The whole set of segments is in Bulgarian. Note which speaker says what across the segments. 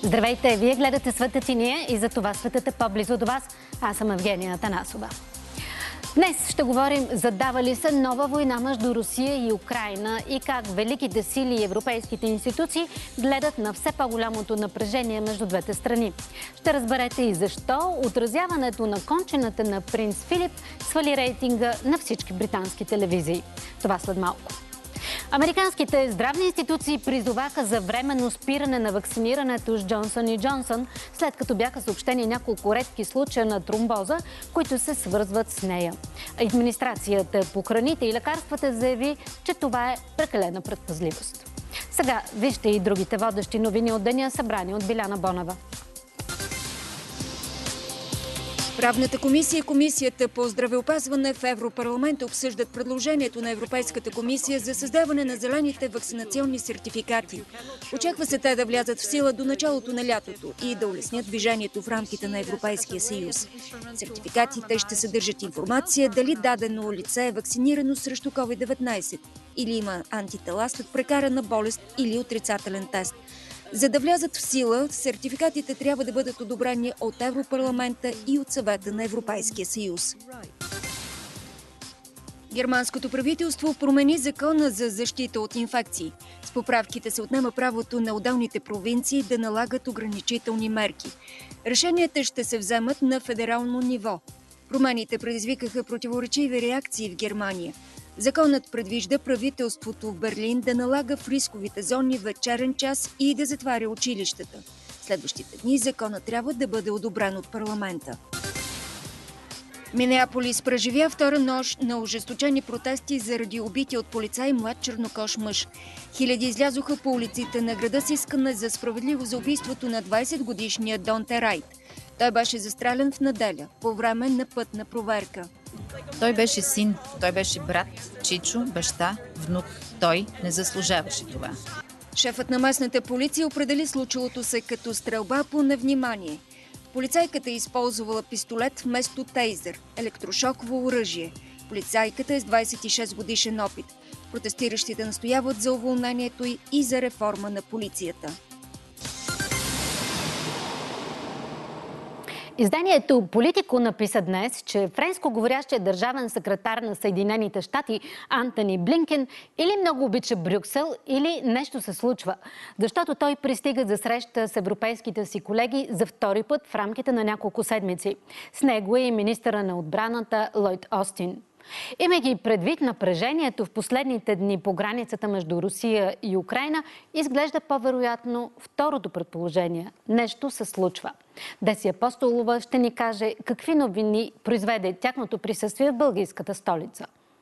Speaker 1: Здравейте! Вие гледате Светът и ние и за това светът е по-близо до вас. Аз съм Евгения Атанасова. Днес ще говорим задава ли се нова война между Русия и Украйна и как великите сили и европейските институции гледат на все по-голямото напрежение между двете страни. Ще разберете и защо отразяването на кончината на принц Филип свали рейтинга на всички британски телевизии. Това след малко. Американските здравни институции призоваха за временно спиране на вакцинирането с Джонсън и Джонсън, след като бяха съобщени няколко редки случая на тромбоза, които се свързват с нея. Администрацията по храните и лекарствата заяви, че това е прекалена предпазливост. Сега вижте и другите водещи новини от деня, събрани от Биляна Бонева.
Speaker 2: Правната комисия и Комисията по здравеопазване в Европарламента обсъждат предложението на Европейската комисия за създаване на зелените вакцинационни сертификати. Очаква се те да влязат в сила до началото на лятото и да улеснят движението в рамките на Европейския съюз. Сертификатите ще съдържат информация дали дадено лице е вакцинирано срещу COVID-19 или има антитела след прекарана болест или отрицателен тест. За да влязат в сила, сертификатите трябва да бъдат одобрени от Европарламента и от Съвета на Европейския съюз. Германското правителство промени закона за защита от инфекции. С поправките се отнема правото на отделните провинции да налагат ограничителни мерки. Решенията ще се вземат на федерално ниво. Промените предизвикаха противоречиви реакции в Германия. Законът предвижда правителството в Берлин да налага в рисковите зони вечерен час и да затваря училищата. Следващите дни законът трябва да бъде одобрен от парламента. Минеаполис преживя втора нощ на ожесточени протести заради убития от полицай млад чернокож мъж. Хиляди излязоха по улиците на града с искане за справедливо за убийството на 20-годишния Донте Райт. Той беше застрелян в неделя по време на пътна проверка.
Speaker 3: Той беше син, той беше брат, чичо, баща, внук. Той не заслужаваше това.
Speaker 2: Шефът на местната полиция определи случилото се като стрелба по невнимание. Полицайката е използвала пистолет вместо тейзер, електрошоково оръжие. Полицайката е с 26 годишен опит. Протестиращите настояват за уволнението й и за реформа на полицията.
Speaker 1: Изданието Политико написа днес, че френско-говорящият държавен секретар на Съединените щати Антони Блинкен или много обича Брюксел, или нещо се случва. Защото той пристига за среща с европейските си колеги за втори път в рамките на няколко седмици. С него е и министъра на отбраната Лойд Остин. Имайки предвид напрежението в последните дни по границата между Русия и Украйна, изглежда по-вероятно второто предположение. Нещо се случва. Деси Апостолова ще ни каже какви новини произведе тяхното присъствие в бългийската столица.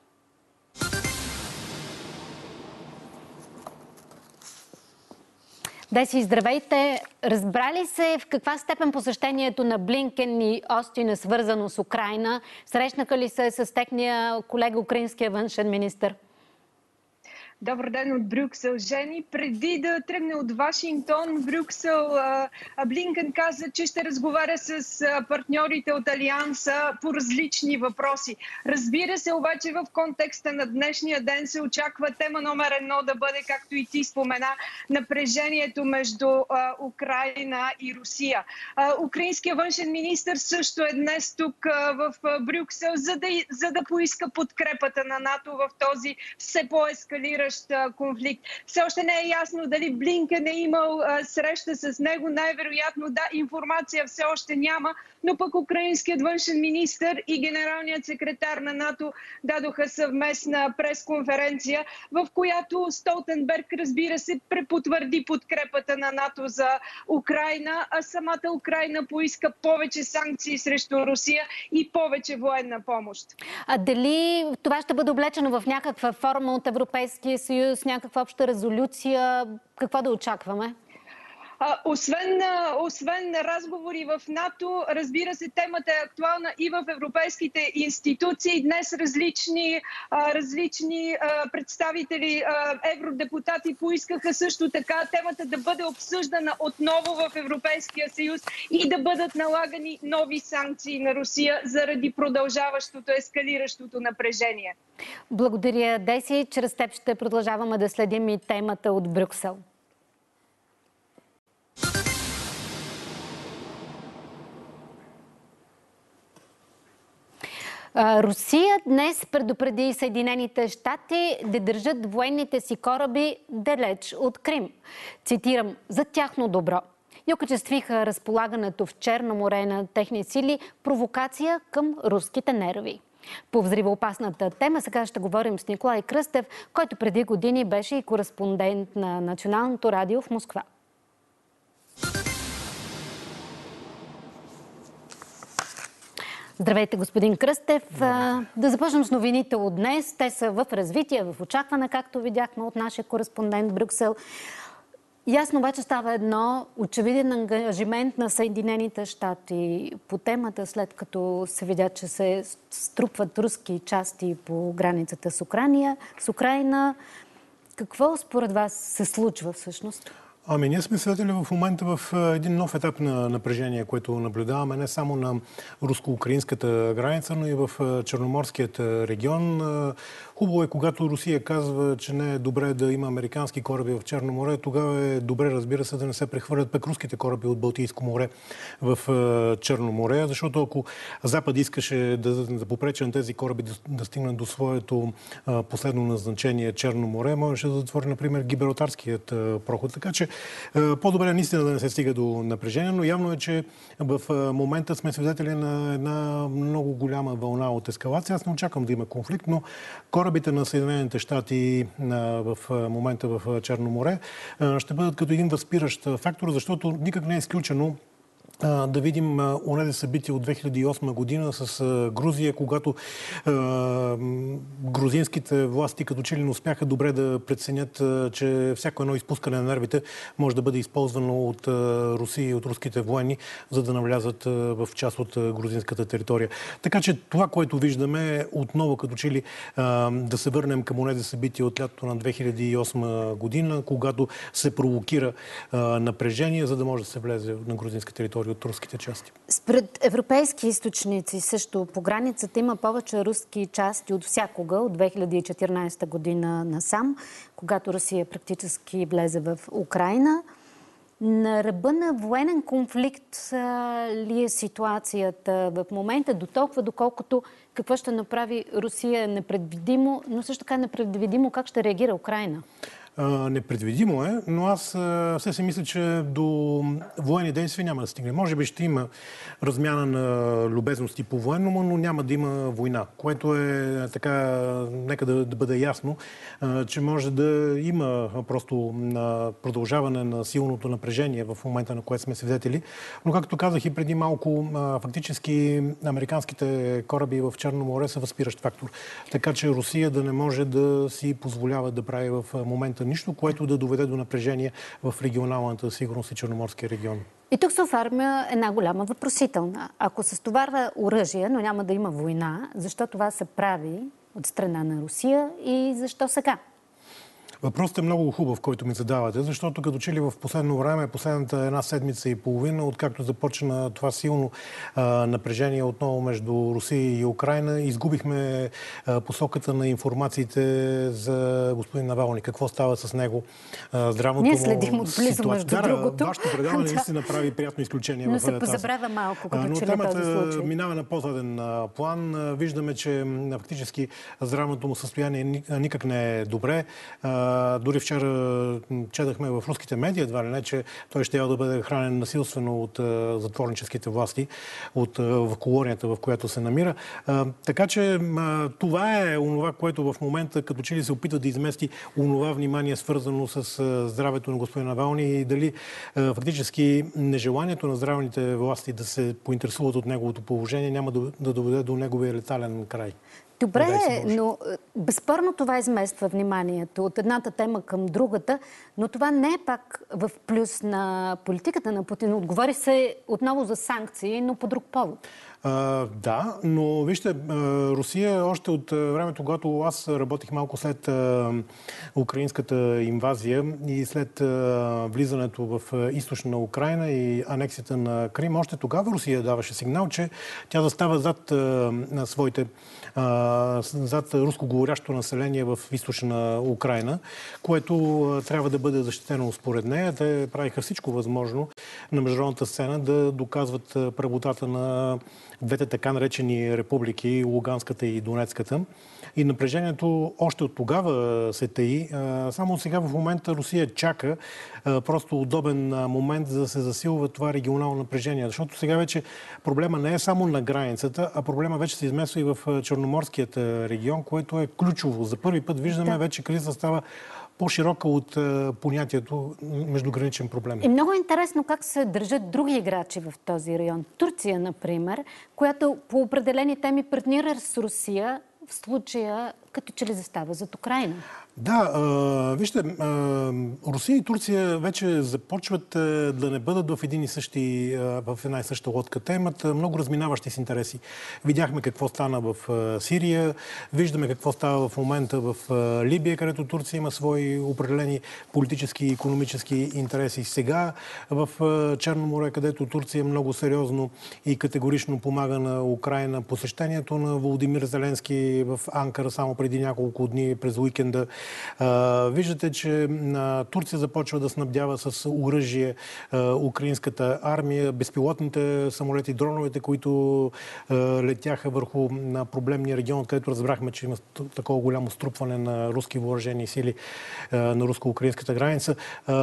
Speaker 1: Деси, здравейте! Разбрали се в каква степен посещението на Блинкен и Остин е свързано с Украйна? Срещнаха ли се с техния колега, украинския външен министър?
Speaker 4: Добър ден от Брюксел, Жени. Преди да тръгне от Вашингтон, Брюксел, Блинкен каза, че ще разговаря с партньорите от Алианса по различни въпроси. Разбира се, обаче в контекста на днешния ден се очаква тема номер 1 да бъде, както и ти спомена, напрежението между Украйна и Русия. Украинският външен министър също е днес тук в Брюксел, за да поиска подкрепата на НАТО в този все по-ескалиращ конфликт. Все още не е ясно дали Блинкен е имал среща с него. Най-вероятно да, информация все още няма, но пък украинският външен министър и генералният секретар на НАТО дадоха съвместна пресконференция, в която Столтенберг, разбира се, препотвърди подкрепата на НАТО за Украйна, а самата Украйна поиска повече санкции срещу Русия и повече военна помощ.
Speaker 1: А дали това ще бъде облечено в някаква форма от Европейския съюз, някаква обща резолюция? Какво да очакваме?
Speaker 4: Освен разговори в НАТО, разбира се, темата е актуална и в европейските институции. Днес различни представители, евродепутати поискаха също така темата да бъде обсъждана отново в Европейския съюз и да бъдат налагани нови санкции на Русия заради продължаващото, ескалиращото напрежение.
Speaker 1: Благодаря, Деси. Чрез теб ще продължаваме да следим и темата от Брюксел. Русия днес предупреди Съединените щати да държат военните си кораби далеч от Крим. Цитирам: за тяхно добро. И окачествиха разполагането в Черно море на техни сили провокация към руските нерви. По взривоопасната тема сега ще говорим с Николай Кръстев, който преди години беше и кореспондент на Националното радио в Москва. Здравейте, господин Кръстев. Да започнем с новините от днес. Те са в развитие, в очакване, както видяхме от нашия кореспондент в Брюксел. Ясно обаче става едно очевиден ангажимент на Съединените щати по темата, след като се видя, че се струпват руски части по границата с Украйна. Какво според вас се случва всъщност?
Speaker 5: Ние сме свидетели в момента в един нов етап на напрежение, което наблюдаваме не само на руско-украинската граница, но и в Черноморският регион. Хубаво е, когато Русия казва, че не е добре да има американски кораби в Черно море, тогава е добре, разбира се, да не се прехвърлят пък руските кораби от Балтийско море в Черно море, защото ако Запад искаше да попречи на тези кораби да стигнат до своето последно назначение Черно море, можеше да затвори, например, Гибралтарският проход. Така че по-добре наистина да не се стига до напрежение, но явно е, че в момента сме свидетели на една много голяма вълна от ескалация. Аз не очаквам да има конфликт, но корабите на Съединените щати в момента в Черно море ще бъдат като един възпиращ фактор, защото никак не е изключено да видим онези събития от 2008 година с Грузия, когато грузинските власти като че ли не успяха добре да преценят, че всяко едно изпускане на нервите може да бъде използвано от Русия и от руските военни, за да навлязат в част от грузинската територия. Така че това, което виждаме, е отново като че ли да се върнем към онези събития от лятото на 2008 година, когато се провокира напрежение, за да може да се влезе на грузинска територия от руските части.
Speaker 1: Според европейски източници също по границата има повече руски части от всякога, от 2014 година насам, когато Русия практически влезе в Украйна. На ръба на военен конфликт ли е ситуацията в момента, до толкова, доколкото какво ще направи Русия непредвидимо, но също така непредвидимо как ще реагира Украйна?
Speaker 5: Непредвидимо е, но аз все си мисля, че до военни действия няма да стигне. Може би ще има размяна на любезности по военно, но няма да има война, което е така, нека да бъде ясно, че може да има просто продължаване на силното напрежение в момента, на което сме свидетели. Но както казах и преди малко, фактически американските кораби в Черно море са възпиращ фактор. Така че Русия да не може да си позволява да прави в момента нищо, което да доведе до напрежение в регионалната сигурност и Черноморския регион.
Speaker 1: И тук се оформя една голяма въпросителна. Ако се стоварва оръжие, но няма да има война, защо това се прави от страна на Русия и защо сега?
Speaker 5: Въпросът е много хубав, който ми задавате, защото като че ли в последно време, последната една седмица и половина, откакто започна това силно напрежение отново между Русия и Украйна, изгубихме посоката на информациите за господин Навални. Какво става с него? Здравното
Speaker 1: Ние следим отблизо между другото.
Speaker 5: Вашето предаване наистина прави приятно изключение.
Speaker 1: Но се позабравя малко, като
Speaker 5: но
Speaker 1: че ли
Speaker 5: темата
Speaker 1: този случай.
Speaker 5: минава на по-заден план. Виждаме, че фактически здравното му състояние никак не е добре. Дори вчера четахме в руските медии, едва ли не, че той ще да бъде хранен насилствено от затворническите власти, в колонията, в която се намира. Така че това е онова, което в момента като че ли се опитва да измести онова внимание, свързано с здравето на господин Навални и дали фактически нежеланието на здравните власти да се поинтересуват от неговото положение няма да доведе до неговия летален край.
Speaker 1: Добре, но безспорно това измества вниманието от едната тема към другата, но това не е пак в плюс на политиката на Путин. Отговори се отново за санкции, но по друг повод.
Speaker 5: Да, но вижте, Русия още от времето, когато аз работих малко след украинската инвазия и след влизането в източна Украйна и анексията на Крим, още тогава Русия даваше сигнал, че тя застава зад своите зад рускоговорящо население в източна Украйна, което трябва да бъде защитено според нея. Те правиха всичко възможно на международната сцена да доказват правотата на двете така наречени републики, Луганската и Донецката. И напрежението още от тогава се таи. Само сега в момента Русия чака просто удобен момент за да се засилва това регионално напрежение. Защото сега вече проблема не е само на границата, а проблема вече се измесва и в Черноморският регион, което е ключово. За първи път виждаме вече криза става по-широка от понятието междуграничен проблем.
Speaker 1: И много интересно как се държат други играчи в този район. Турция, например, която по определени теми партнира с Русия, в случая като че ли застава зад Украйна.
Speaker 5: Да, вижте, Русия и Турция вече започват да не бъдат в една и съща лодка. Те имат много разминаващи с интереси. Видяхме какво стана в Сирия, виждаме какво става в момента в Либия, където Турция има свои определени политически и икономически интереси. Сега в Черно море, където Турция много сериозно и категорично помага на Украйна, посещението на Володимир Зеленски в Анкара само преди няколко дни през уикенда. Виждате, че Турция започва да снабдява с оръжие украинската армия, безпилотните самолети, дроновете, които летяха върху проблемния регион, където разбрахме, че има такова голямо струпване на руски въоръжени сили на руско-украинската граница.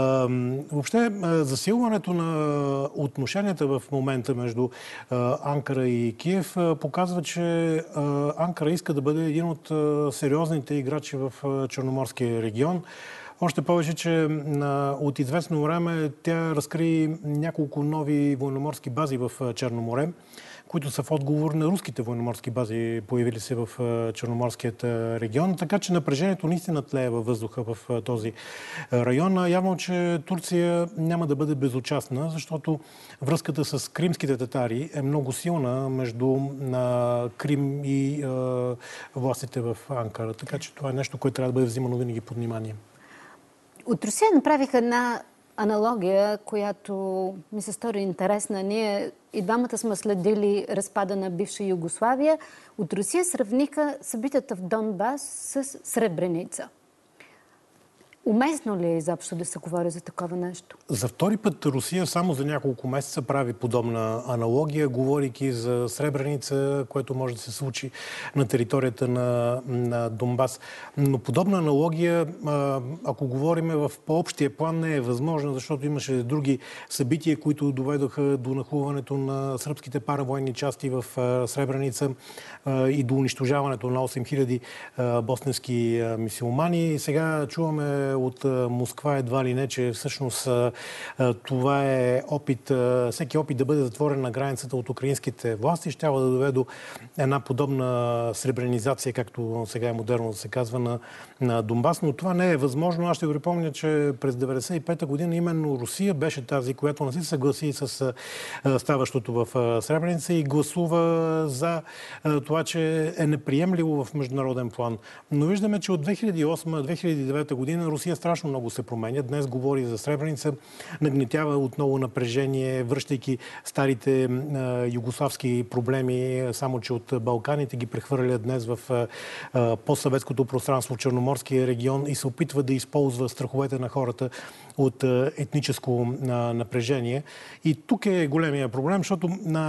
Speaker 5: Въобще, засилването на отношенията в момента между Анкара и Киев показва, че Анкара иска да бъде един от сериозните играчи в Черноморския регион. Още повече, че от известно време тя разкри няколко нови военноморски бази в Черно море, които са в отговор на руските военноморски бази, появили се в Черноморският регион. Така че напрежението наистина тлее във въздуха в този район. Явно, че Турция няма да бъде безучастна, защото връзката с кримските татари е много силна между Крим и властите в Анкара. Така че това е нещо, което трябва да бъде взимано винаги под внимание.
Speaker 1: От Русия направиха една аналогия, която ми се стори интересна. Ние и двамата сме следили разпада на бивша Югославия. От Русия сравниха събитията в Донбас с Сребреница. Уместно ли е изобщо да се говори за такова нещо?
Speaker 5: За втори път Русия само за няколко месеца прави подобна аналогия, говорейки за Сребреница, което може да се случи на територията на Донбас. Но подобна аналогия, ако говорим в по-общия план, не е възможна, защото имаше други събития, които доведоха до нахлуването на сръбските паравоенни части в Сребреница и до унищожаването на 8000 босненски мюсюлмани. Сега чуваме от Москва едва ли не, че всъщност това е опит, всеки опит да бъде затворен на границата от украинските власти, ще да доведе до една подобна сребренизация, както сега е модерно да се казва, на Донбас. Но това не е възможно. Аз ще ви припомня, че през 1995 година именно Русия беше тази, която не се съгласи с ставащото в Сребреница и гласува за това, че е неприемливо в международен план. Но виждаме, че от 2008-2009 година Русия страшно много се променя. Днес говори за Сребреница, нагнетява отново напрежение, връщайки старите югославски проблеми, само че от Балканите ги прехвърля днес в постсъветското пространство в Черноморския регион и се опитва да използва страховете на хората от етническо напрежение. И тук е големия проблем, защото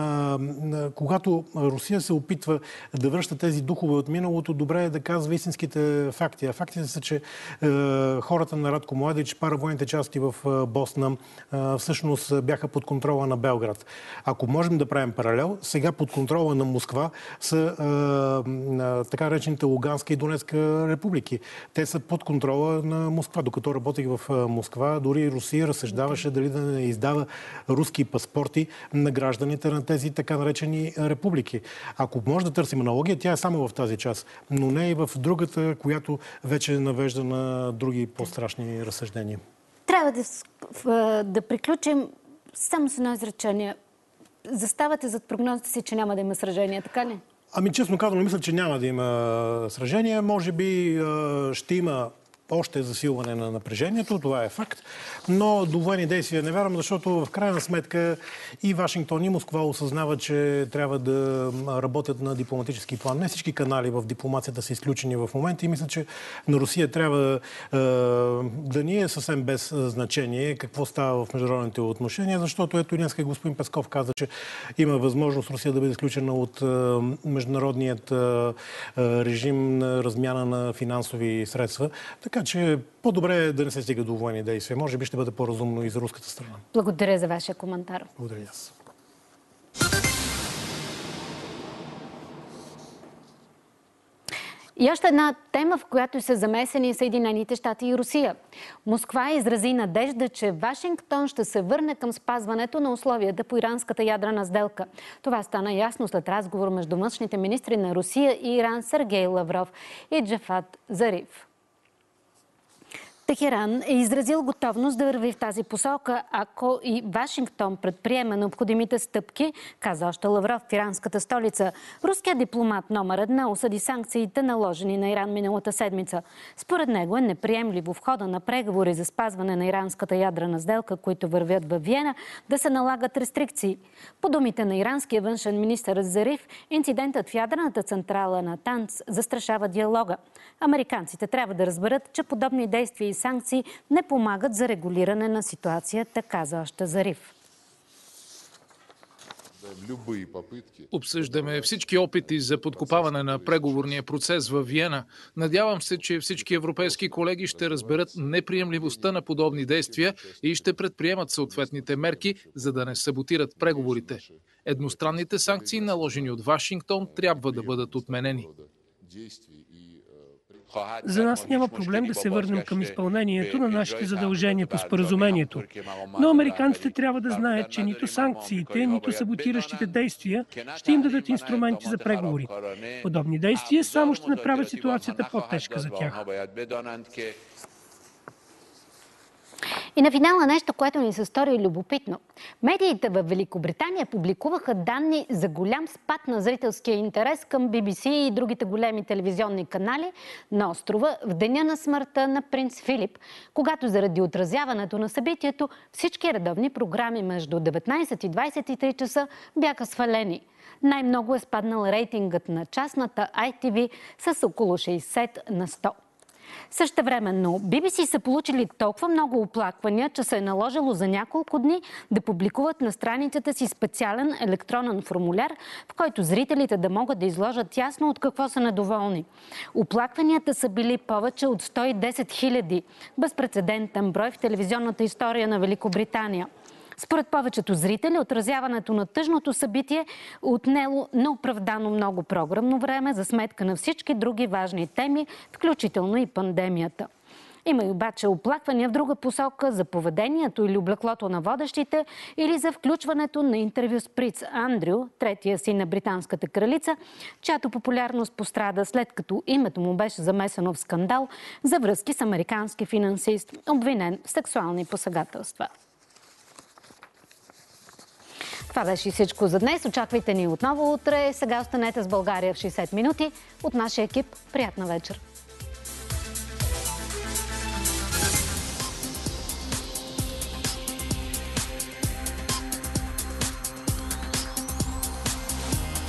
Speaker 5: когато Русия се опитва да връща тези духове от миналото, добре е да казва истинските факти. А фактите са, че хората на Радко Младич, паравоенните части в Босна, всъщност бяха под контрола на Белград. Ако можем да правим паралел, сега под контрола на Москва са така речените Луганска и Донецка републики. Те са под контрола на Москва. Докато работих в Москва, дори Русия разсъждаваше дали да не издава руски паспорти на гражданите на тези така наречени републики. Ако може да търсим аналогия, тя е само в тази част, но не и в другата, която вече навежда на други по-страшни разсъждения.
Speaker 1: Трябва да приключим само с едно изречение. Заставате зад прогнозата си, че няма да има сражение, така ли?
Speaker 5: Ами честно казано, мисля, че няма да има сражение. Може би ще има още засилване на напрежението, това е факт, но до военни действия не вярвам, защото в крайна сметка и Вашингтон и Москва осъзнават, че трябва да работят на дипломатически план. Не всички канали в дипломацията са изключени в момента и мисля, че на Русия трябва да ни е съвсем без значение какво става в международните отношения, защото ето днес господин Песков каза, че има възможност Русия да бъде изключена от международният режим на размяна на финансови средства. Така че по-добре е да не се стига до военни действия. Може би ще бъде по-разумно и за руската страна.
Speaker 1: Благодаря за вашия коментар.
Speaker 5: Благодаря аз.
Speaker 1: И още една тема, в която са замесени Съединените щати и Русия. Москва изрази надежда, че Вашингтон ще се върне към спазването на условията по иранската ядрена сделка. Това стана ясно след разговор между външните министри на Русия и Иран Сергей Лавров и Джафад Зариф. Техеран е изразил готовност да върви в тази посока, ако и Вашингтон предприема необходимите стъпки, каза още Лавров в иранската столица. Руският дипломат номер 1 осъди санкциите, наложени на Иран миналата седмица. Според него е неприемливо в хода на преговори за спазване на иранската ядрена сделка, които вървят във Виена, да се налагат рестрикции. По думите на иранския външен министър Зариф, инцидентът в ядрената централа на Танц застрашава диалога. Американците трябва да разберат, че подобни действия и санкции не помагат за регулиране на ситуацията, каза още Зариф.
Speaker 6: Обсъждаме всички опити за подкопаване на преговорния процес във Виена. Надявам се, че всички европейски колеги ще разберат неприемливостта на подобни действия и ще предприемат съответните мерки, за да не саботират преговорите. Едностранните санкции, наложени от Вашингтон, трябва да бъдат отменени.
Speaker 7: За нас няма проблем да се върнем към изпълнението на нашите задължения по споразумението. Но американците трябва да знаят, че нито санкциите, нито саботиращите действия ще им дадат инструменти за преговори. Подобни действия само ще направят ситуацията по-тежка за тях.
Speaker 1: И на финала нещо, което ни се стори любопитно. Медиите в Великобритания публикуваха данни за голям спад на зрителския интерес към BBC и другите големи телевизионни канали на острова в деня на смъртта на принц Филип, когато заради отразяването на събитието всички редовни програми между 19 и 23 часа бяха свалени. Най-много е спаднал рейтингът на частната ITV с около 60%. Същевременно BBC са получили толкова много оплаквания, че се е наложило за няколко дни да публикуват на страницата си специален електронен формуляр, в който зрителите да могат да изложат ясно от какво са недоволни. Оплакванията са били повече от 110 000, безпрецедентен брой в телевизионната история на Великобритания. Според повечето зрители, отразяването на тъжното събитие отнело неоправдано много програмно време за сметка на всички други важни теми, включително и пандемията. Има и обаче оплаквания в друга посока за поведението или облеклото на водещите или за включването на интервю с принц Андрю, третия син на британската кралица, чиято популярност пострада след като името му беше замесено в скандал за връзки с американски финансист, обвинен в сексуални посегателства. Това беше всичко за днес. Очаквайте ни отново утре. Сега останете с България в 60 минути. От нашия екип, приятна вечер!